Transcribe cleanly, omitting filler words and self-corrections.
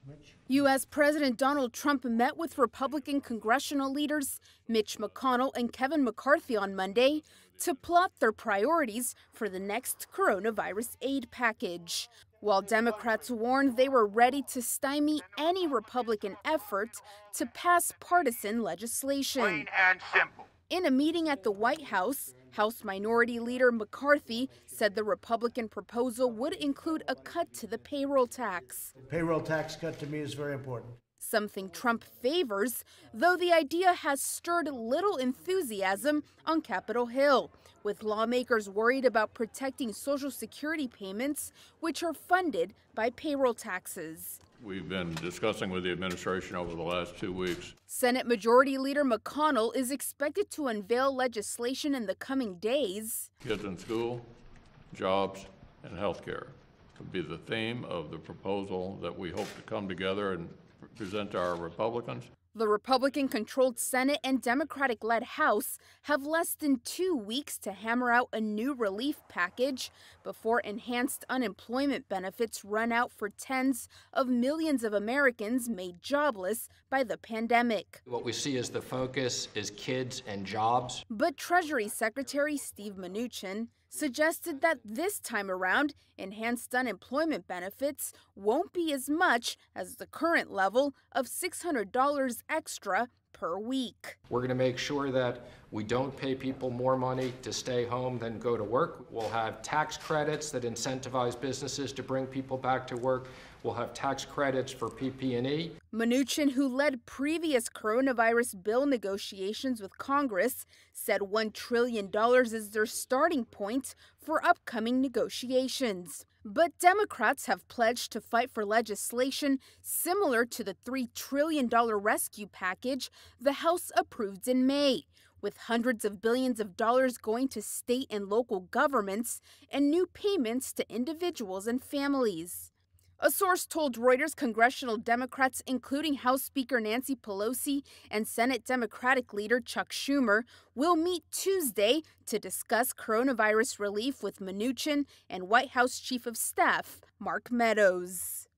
U.S. President Donald Trump met with Republican congressional leaders Mitch McConnell and Kevin McCarthy on Monday to plot their priorities for the next coronavirus aid package. While Democrats warned they were ready to stymie any Republican effort to pass partisan legislation. Plain and simple. In a meeting at the White House, House Minority Leader McCarthy said the Republican proposal would include a cut to the payroll tax. Payroll tax cut to me is very important. Something Trump favors, though the idea has stirred little enthusiasm on Capitol Hill, with lawmakers worried about protecting Social Security payments, which are funded by payroll taxes. We've been discussing with the administration over the last 2 weeks. Senate Majority Leader McConnell is expected to unveil legislation in the coming days. Kids in school, jobs, and health care would be the theme of the proposal that we hope to come together and present to our Republicans. The Republican-controlled Senate and Democratic-led House have less than 2 weeks to hammer out a new relief package before enhanced unemployment benefits run out for tens of millions of Americans made jobless by the pandemic. What we see as the focus is kids and jobs. But Treasury Secretary Steve Mnuchin suggested that this time around, enhanced unemployment benefits won't be as much as the current level of $600 extra per week. We're going to make sure that we don't pay people more money to stay home than go to work. We'll have tax credits that incentivize businesses to bring people back to work. We'll have tax credits for PP&E. Mnuchin, who led previous coronavirus bill negotiations with Congress, said $1 trillion is their starting point for upcoming negotiations. But Democrats have pledged to fight for legislation similar to the $3 trillion rescue package the House approved in May, with hundreds of billions of dollars going to state and local governments and new payments to individuals and families. A source told Reuters congressional Democrats, including House Speaker Nancy Pelosi and Senate Democratic leader Chuck Schumer, will meet Tuesday to discuss coronavirus relief with Mnuchin and White House Chief of Staff Mark Meadows.